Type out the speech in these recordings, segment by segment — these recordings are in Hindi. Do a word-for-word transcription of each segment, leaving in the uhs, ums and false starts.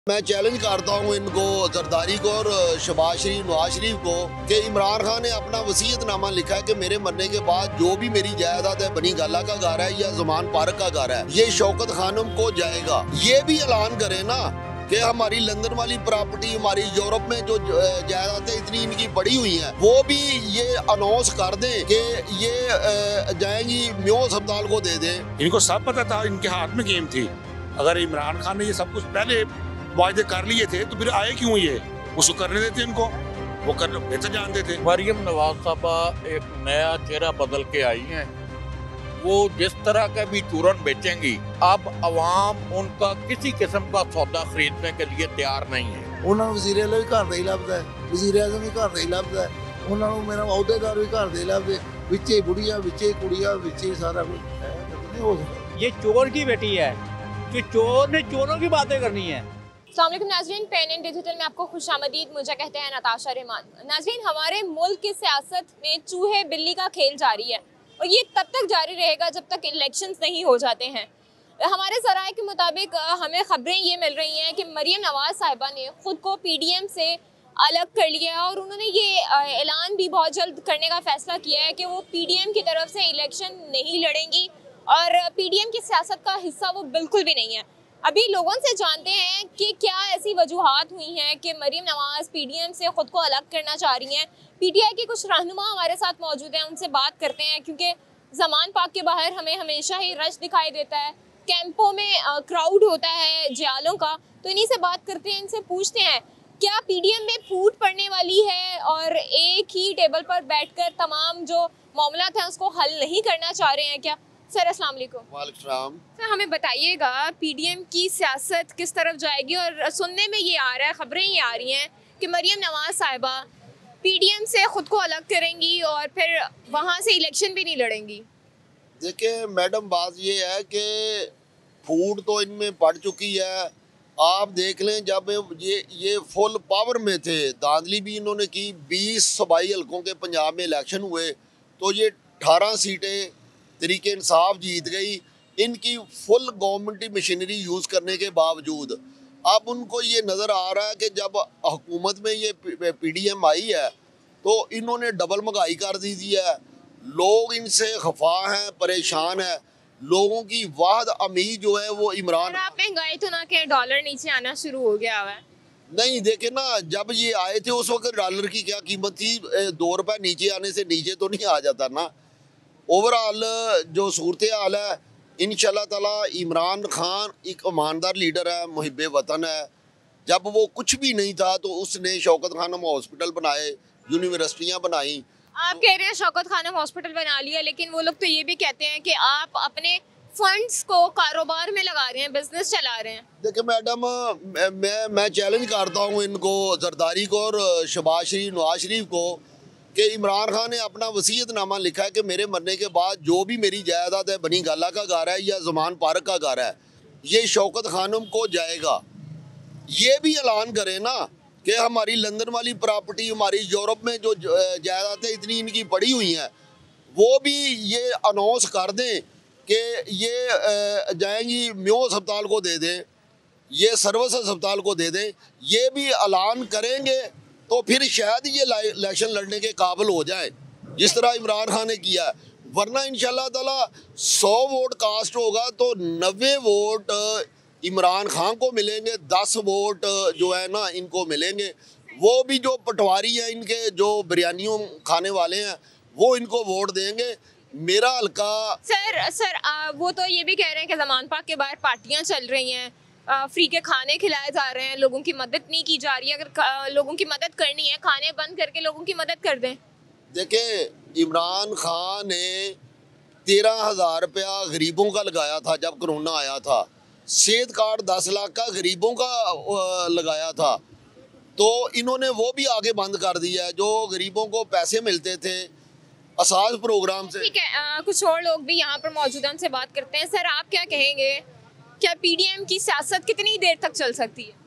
मैं चैलेंज करता हूँ इनको, जरदारी को और शहबाज शरीफ, नवाज शरीफ को, कि इमरान खान ने अपना वसीयतनामा लिखा है कि मेरे मरने के बाद जो भी मेरी जायदाद है, बनी गाला का घर है या जमान पार्क का घर है, ये शौकत खानम को जाएगा। ये भी ऐलान करे ना कि हमारी लंदन वाली प्रॉपर्टी, हमारी यूरोप में जो जायदादें इतनी इनकी पड़ी हुई हैं, वो भी ये अनाउंस कर दें कि ये जाएंगी म्यो अस्पताल को दे दें। इनको सब पता था, इनके हाथ में गेम थी। अगर इमरान खान ने ये सब कुछ पहले वायदे कर लिए थे तो फिर आए क्यों ये? उसको करने देते इनको, वो करने बेहतर जानते थे। मरियम नवाज साहबा एक नया चेहरा बदल के आई हैं। वो जिस तरह का भी चूरन बेचेंगी, अब अवाम उनका किसी किस्म का सौदा खरीदने के लिए तैयार नहीं है। उन्होंने वज़ीर आला भी घर दे लभदा है, वज़ीर आज़म भी घर दे लभदा है, उन्होंने मेरा अहुदेदार भी घर दे लभदे, विचे बुढ़िया, विचे कुड़िया, विचे सारा कुछ है। नहीं हो सकता। ये चोर की बेटी है कि चोर ने चोरों की बातें करनी है। अस्सलाम वालेकुम नाज़रीन, पेन एंड डिजिटल में आपको खुशामदीद। मुझे कहते हैं नताशा रहमान। नाज़रीन, हमारे मुल्क की सियासत में चूहे बिल्ली का खेल जारी है और ये तब तक जारी रहेगा जब तक इलेक्शंस नहीं हो जाते हैं। हमारे ज़राए के मुताबिक हमें ख़बरें ये मिल रही हैं कि मरियम नवाज साहिबा ने ख़ुद को पी डी एम से अलग कर लिया है और उन्होंने ये ऐलान भी बहुत जल्द करने का फ़ैसला किया है कि वो पी डी एम की तरफ से इलेक्शन नहीं लड़ेंगी और पी डी एम की सियासत का हिस्सा वो बिल्कुल भी नहीं है। अभी लोगों से जानते हैं कि क्या ऐसी वजूहात हुई हैं कि Maryam Nawaz P D M से ख़ुद को अलग करना चाह रही हैं। पी टी आई के कुछ रहनुमा हमारे साथ मौजूद हैं, उनसे बात करते हैं, क्योंकि जमान पार्क के बाहर हमें हमेशा ही रश दिखाई देता है, कैंपों में क्राउड होता है जियालों का। तो इन्हीं से बात करते हैं, इनसे पूछते हैं क्या पी डी एम में फूट पड़ने वाली है और एक ही टेबल पर बैठकर तमाम जो मामला हैं उसको हल नहीं करना चाह रहे हैं क्या? सर अस्सलाम वालेकुम। वालेकुम सलाम। सर हमें बताइएगा पी डी एम की सियासत किस तरफ जाएगी? और सुनने में ये आ रहा है, खबरें ये आ रही हैं कि मरियम नवाज साहिबा पी डी एम से ख़ुद को अलग करेंगी और फिर वहाँ से इलेक्शन भी नहीं लड़ेंगी। देखिए मैडम, बात ये है कि फूट तो इनमें पड़ चुकी है। आप देख लें, जब ये ये फुल पावर में थे, धांधली भी इन्होंने की, बीस सूबाई हल्कों के पंजाब में इलेक्शन हुए तो ये अठारह सीटें तरीके इंसाफ जीत गई। इनकी फुल गवर्नमेंटी मशीनरी यूज़ करने के बावजूद अब उनको ये नज़र आ रहा है कि जब हुकूमत में ये पी डी एम आई है तो इन्होंने डबल महंगाई कर दी थी है। लोग इनसे खफा हैं, परेशान हैं। लोगों की वाहद उम्मीद जो है वो इमरान। आप महंगाई तो ना कि डॉलर नीचे आना शुरू हो गया है? नहीं, देखे ना, जब ये आए थे उस वक्त डॉलर की क्या कीमत थी? दो रुपये नीचे आने से नीचे तो नहीं आ जाता ना। ओवरऑल जो सूरत हाल है, इंशाल्लाह ताला इमरान खान एक ईमानदार लीडर है, मुहिब्बे वतन है। जब वो कुछ भी नहीं था तो उसने शौकत खानम हॉस्पिटल बनाए, यूनिवर्सिटियाँ बनाई। आप कह रहे हैं शौकत खानम हॉस्पिटल बना लिया, लेकिन वो लोग तो ये भी कहते हैं कि आप अपने फंड्स को कारोबार में लगा रहे हैं, बिजनेस चला रहे हैं। देखिए मैडम, मैं मैं चैलेंज करता हूँ इनको, जरदारी को और शहबाज शरीफ, नवाज शरीफ को, कि इमरान खान ने अपना वसीयतनामा लिखा है कि मेरे मरने के बाद जो भी मेरी जायदाद है, बनी गाला का घर है या जमान पार्क का घर है, ये शौकत खानम को जाएगा। ये भी ऐलान करें ना कि हमारी लंदन वाली प्रॉपर्टी, हमारी यूरोप में जो जायदादें इतनी इनकी पड़ी हुई हैं, वो भी ये अनाउंस कर दें कि ये जाएंगी म्यो अस्पताल को दे दें, ये सर्विस अस्पताल को दे दें। ये भी ऐलान करेंगे तो फिर शायद ये इलेक्शन लड़ने के काबिल हो जाए, जिस तरह इमरान खान ने किया। वरना इंशाल्लाह ताला सौ वोट कास्ट होगा तो नब्बे वोट इमरान खान को मिलेंगे, दस वोट जो है ना इनको मिलेंगे। वो भी जो पटवारी हैं, इनके जो बिरयानियों खाने वाले हैं, वो इनको वोट देंगे। मेरा हल्का सर सर आ, वो तो ये भी कह रहे हैं कि जमान पार्क के बाहर पार्टियाँ चल रही हैं, फ्री के खाने खिलाए जा रहे हैं, लोगों की मदद नहीं की जा रही है। अगर लोगों की मदद करनी है, खाने बंद करके लोगों की मदद कर दें। देखें, इमरान खान ने तेरह हज़ार रुपया गरीबों का लगाया था जब कोरोना आया था। सेहत कार्ड दस लाख का गरीबों का लगाया था, तो इन्होंने वो भी आगे बंद कर दिया है। जो गरीबों को पैसे मिलते थे असाज प्रोग्राम से। ठीक है, आ, कुछ और लोग भी यहाँ पर मौजूद हैं, उनसे बात करते हैं। सर आप क्या कहेंगे, क्या पी डी एम की सियासत कितनी देर तक चल सकती है?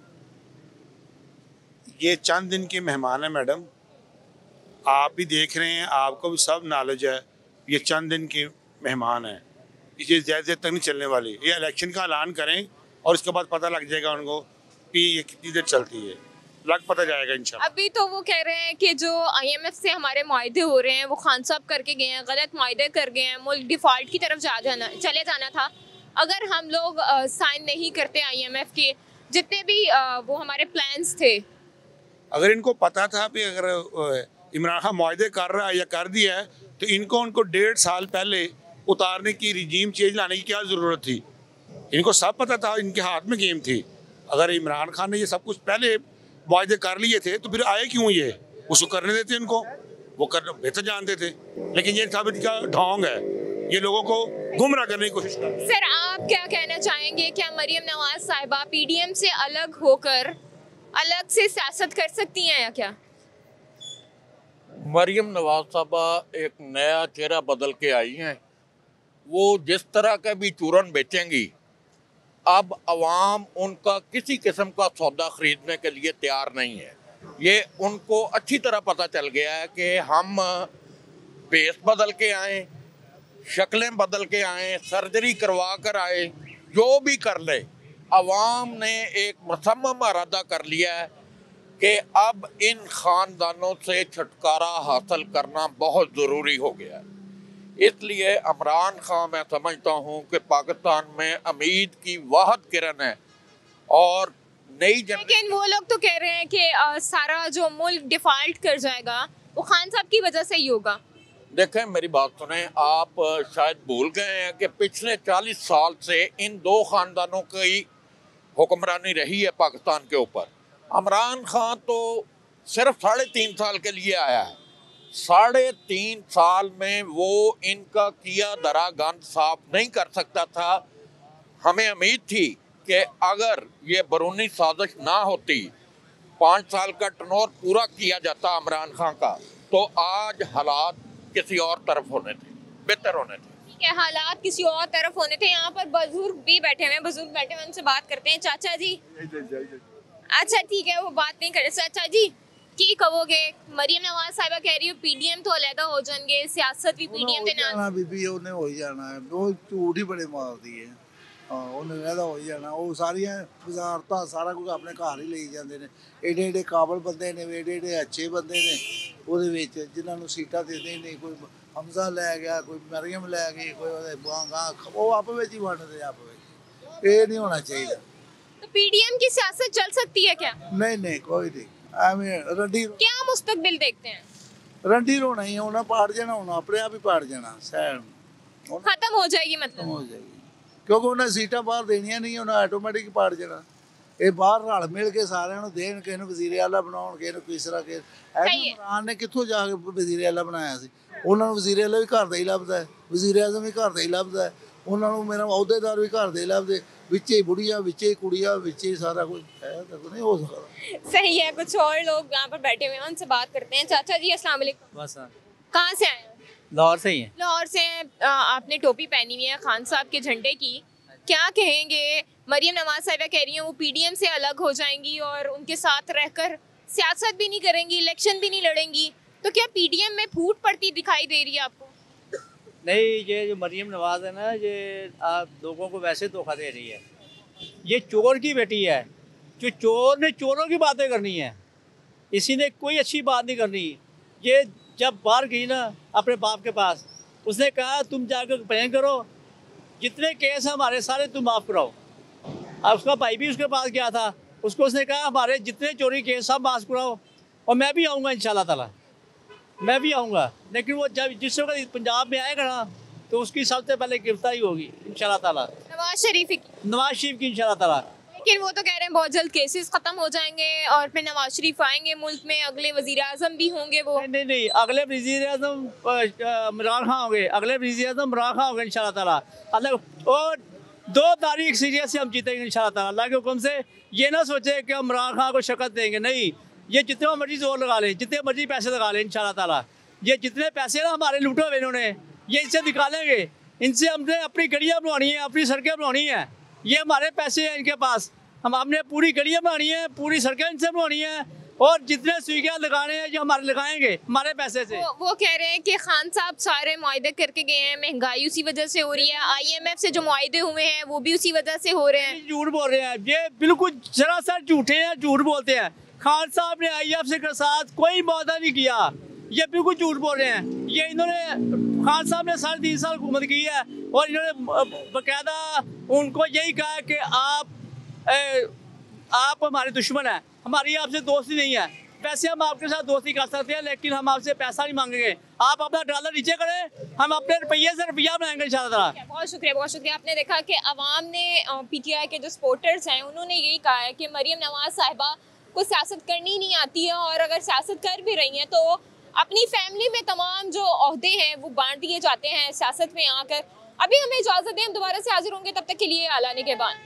ये चंद दिन के मेहमान है मैडम, आप भी देख रहे हैं, आपको भी सब नॉलेज है। ये चंद दिन के मेहमान हैं, ये ज़्यादा देर तक नहीं चलने वाली। ये इलेक्शन का ऐलान करें और उसके बाद पता लग जाएगा उनको कि ये कितनी देर चलती है, लग पता जाएगा इंशाल्लाह। अभी तो वो कह रहे हैं कि जो आईएमएफ से हमारे मुआहदे हो रहे हैं वो खान साहब करके गए हैं, गलत मुआहदे कर गए हैं, मुल्क डिफ़ॉल्ट की तरफ जा जाना चले जाना था। अगर हम लोग साइन नहीं करते आईएमएफ के जितने भी आ, वो हमारे प्लान्स थे, अगर इनको पता था कि अगर इमरान खान मुआहदे कर रहा है या कर दिया है तो इनको उनको डेढ़ साल पहले उतारने की, रिजीम चेंज लाने की क्या ज़रूरत थी? इनको सब पता था, इनके हाथ में गेम थी। अगर इमरान खान ने ये सब कुछ पहले मुआहदे कर लिए थे तो फिर आए क्यों ये? उसको करने देते इनको, वो करना बेहतर जानते थे। लेकिन ये सब इनका ढोंग है, ये लोगों को गुमराह करने की कोशिश कर रहे हैं। सर आप क्या कहना चाहेंगे, क्या मरियम नवाज साहिबा पीडीएम से अलग होकर अलग से सियासत कर सकती हैं या क्या? मरियम नवाज साहबा एक नया चेहरा बदल के आई हैं। वो जिस तरह का भी चूरन बेचेंगी, अब अवाम उनका किसी किस्म का सौदा खरीदने के लिए तैयार नहीं है। ये उनको अच्छी तरह पता चल गया है कि हम फेस बदल के आए, शक्लें बदल के आए, सर्जरी करवा कर आए, जो भी कर ले, अवाम ने एक मुसम्मम इरादा कर लिया है कि अब इन ख़ानदानों से छुटकारा हासिल करना बहुत ज़रूरी हो गया है। इसलिए इमरान खान मैं समझता हूँ कि पाकिस्तान में उम्मीद की वाहिद किरण है और नई जन... लेकिन वो लोग तो कह रहे हैं कि आ, सारा जो मुल्क डिफ़ॉल्ट कर जाएगा वो खान साहब की वजह से ही होगा। देखें मेरी बात सुने, आप शायद भूल गए हैं कि पिछले चालीस साल से इन दो ख़ानदानों की हुक्मरानी रही है पाकिस्तान के ऊपर। इमरान खान तो सिर्फ साढ़े तीन साल के लिए आया है। साढ़े तीन साल में वो इनका किया धरा गंद साफ नहीं कर सकता था। हमें उम्मीद थी कि अगर ये बरूनी साजिश ना होती, पाँच साल का टर्नओवर पूरा किया जाता इमरान खान का, तो आज हालात किसी और तरफ होने थे, बेहतर होने थे। ठीक है, हालात किसी और तरफ होने थे। यहाँ पर बुजुर्ग भी बैठे हुए हैं, बुजुर्ग बैठे हुए, उनसे बात करते हैं। चाचा जी, अच्छा ठीक है, वो बात नहीं करे। चाचा जी की कहोगे, मरियम नवाज साहिबा कह रही हो पीडीएम तो अलहदा हो जाएंगे, सियासत भी पीडीएम दे नाल बीबी ਉਹਨੇ ਹੋ ਹੀ ਜਾਣਾ ਹੈ। ਉਹ ਝੂਠ ਹੀ ਬੜੇ ਮਾਰਦੀ ਹੈ। ਹਾਂ ਉਹਨੇ ਰਹਿਦਾ ਹੋ ਹੀ ਜਾਣਾ। ਉਹ ਸਾਰੀਆਂ ਵਜ਼ਾਰਤਾਂ ਸਾਰਾ ਕੁਝ ਆਪਣੇ ਘਰ ਹੀ ਲਈ ਜਾਂਦੇ ਨੇ। ਏਡੇ ਏਡੇ ਕਾਬਲ ਬੰਦੇ ਨੇ, ਏਡੇ ਏਡੇ ਅੱਛੇ ਬੰਦੇ ਨੇ ਉਹਦੇ ਵਿੱਚ, ਜਿਨ੍ਹਾਂ ਨੂੰ ਸੀਟਾਂ ਦੇ ਦੇ ਨਹੀਂ। ਕੋਈ ਹਮਜ਼ਾ ਲੈ ਗਿਆ, ਕੋਈ ਮਰੀਮ ਲੈ ਗਈ, ਕੋਈ ਉਹਦੇ ਬਾਂਗਾ, ਉਹ ਆਪ ਵਿੱਚ ਹੀ ਵੰਡਦੇ ਆਪ ਵਿੱਚ। ਇਹ ਨਹੀਂ ਹੋਣਾ ਚਾਹੀਦਾ। तो पीडीएम की सियासत चल सकती है क्या? नहीं नहीं कोई नहीं। ਐਵੇਂ ਰੰਡੀ क्या मुस्तकबिल देखते हैं? ਰੰਡੀ ਰੋਣਾ ਹੀ ਹੋਣਾ, ਪਾੜ ਜਾਣਾ ਹੋਣਾ, ਆਪਣੇ ਆਪ ਹੀ ਪਾੜ ਜਾਣਾ। ਸੈਨ खत्म हो जाएगी मतलब? ਹੋ ਜਾਏਗੀ, ਕਿਉਂਕਿ ਉਹਨਾਂ ਸੀਟਾਂ ਬਾਹਰ ਦੇਣੀਆਂ ਨਹੀਂ, ਉਹਨਾਂ ਆਟੋਮੈਟਿਕ ਪਾੜ ਜਾਣਾ। ਇਹ ਬਾਹਰ ਰਲ ਮਿਲ ਕੇ ਸਾਰਿਆਂ ਨੂੰ ਦੇਣ, ਕਿਸੇ ਨੂੰ ਵਜ਼ੀਰ ਆਲਾ ਬਣਾਉਣ, ਕਿਸੇ ਨੂੰ ਤੀਸਰਾ, ਕਿਸੇ ਇਮਰਾਨ ਨੇ ਕਿੱਥੋਂ ਜਾ ਕੇ ਵਜ਼ੀਰ ਆਲਾ ਬਣਾਇਆ ਸੀ? ਉਹਨਾਂ ਨੂੰ ਵਜ਼ੀਰ ਆਲਾ ਵੀ ਘਰ ਦਾ ਹੀ ਲੱਭਦਾ ਹੈ, ਵਜ਼ੀਰ ਆਜ਼ਮ ਵੀ ਘਰ ਦਾ ਹੀ ਲੱਭਦਾ ਹੈ, ਉਹਨਾਂ ਨੂੰ ਮੇਰਾ ਅਹੁਦੇਦਾਰ ਵੀ ਘਰ ਦੇ ਹੀ ਲੱਭਦੇ, ਵਿੱਚੇ बुढ़िया विचे कुड़िया विचे सारा कुछ है, तो नहीं हो सकता। सही है, कुछ और लोग यहाँ पर बैठे हुए हैं, उनसे बात करते हैं। चाचा जी अस्सलाम वालेकुम। बस कहाँ से आए हैं? लाहौर से ही है। लाहौर से हैं। आ, आपने टोपी पहनी हुई है खान साहब के झंडे की, क्या कहेंगे? मरियम नवाज साहिबा कह रही हैं वो पीडीएम से अलग हो जाएंगी और उनके साथ रहकर सियासत भी नहीं करेंगी, इलेक्शन भी नहीं लड़ेंगी, तो क्या पीडीएम में फूट पड़ती दिखाई दे रही है आपको? नहीं, ये जो मरियम नवाज है ना, ये आप लोगों को वैसे धोखा दे रही है। ये चोर की बेटी है, जो चोर ने चोरों की बातें करनी है, इसी ने कोई अच्छी बात नहीं करनी। ये जब बाहर गई ना अपने बाप के पास, उसने कहा तुम जाकर बयान करो, जितने केस हैं हमारे सारे तुम माफ़ कराओ। अब उसका भाई भी उसके पास गया था, उसको उसने कहा हमारे जितने चोरी केस सब माफ़ कराओ, और मैं भी आऊँगा इंशाल्लाह ताला, मैं भी आऊँगा। लेकिन वो जब जिस वक्त पंजाब में आएगा ना, तो उसकी सबसे पहले गिरफ्तारी होगी इंशाल्लाह ताला, नवाज शरीफ की नवाज शरीफ की इंशाल्लाह ताला। लेकिन वो तो कह रहे हैं बहुत जल्द केसेस खत्म हो जाएंगे और फिर नवाज शरीफ आएंगे मुल्क में, अगले वजीर आजम भी होंगे वो। नहीं नहीं नहीं, अगले वजीर आजम इमरान खान होंगे, अगले वजीर आजम इमरान खान होंगे इंशाल्लाह ताला। अल्लाह, और दो तारीख सीरिया से हम जीतेंगे इंशाल्लाह ताला, अल्लाह के हुक्म से। ये ना सोचे कि हम इमरान खान को शक्ल देंगे, नहीं, ये जितने मर्जी जोर लगा लें, जितने मर्जी पैसे लगा लें इंशाल्लाह ताला, ये जितने पैसे ना हमारे लूटे हुए इन्होंने, ये इनसे निकालेंगे। इनसे हमने अपनी गलियाँ बनवानी है, अपनी सड़कें बनवानी है, ये हमारे पैसे हैं इनके पास। हम हमने पूरी गलियाँ बनानी है, पूरी सड़कें इनसे बनवानी है, और जितने सुइयाँ लगाने हैं जो हमारे लगाएंगे हमारे पैसे से। वो, वो कह रहे हैं कि खान साहब सारे मुआहदे करके गए हैं, महंगाई उसी वजह से हो रही है, आईएमएफ से जो मुआहदे हुए हैं वो भी उसी वजह से हो रहे हैं। झूठ बोल रहे हैं, ये बिल्कुल सरासर झूठे हैं, झूठ बोलते हैं। खान साहब ने आईएमएफ से के साथ कोई मुआहदा नहीं किया, ये बिल्कुल झूठ बोल रहे हैं। ये इन्होंने खान साहब ने साढ़े तीन साल हुकूमत की है और इन्होंने बाकायदा उनको यही कहा कि आप ए, आप हमारे दुश्मन हैं, हमारी आपसे दोस्ती नहीं है। वैसे हम आपके साथ दोस्ती कर सकते हैं लेकिन हम आपसे पैसा नहीं मांगेंगे, आप अपना डॉलर नीचे करें, हम अपने रुपये से रुपया बनाएंगे इंशाल्लाह। बहुत शुक्रिया, बहुत शुक्रिया। आपने देखा कि अवाम ने, पीटीआई के जो सपोर्टर्स हैं उन्होंने यही कहा है कि मरीम नवाज साहिबा को सियासत करनी नहीं आती है और अगर सियासत कर भी रही हैं तो अपनी फैमिली में तमाम जो ओहदे हैं वो बांट दिए जाते हैं सियासत में आकर। अभी हमें इजाज़त दें, हम दोबारा से हाजिर होंगे, तब तक के लिए आला निगहबान।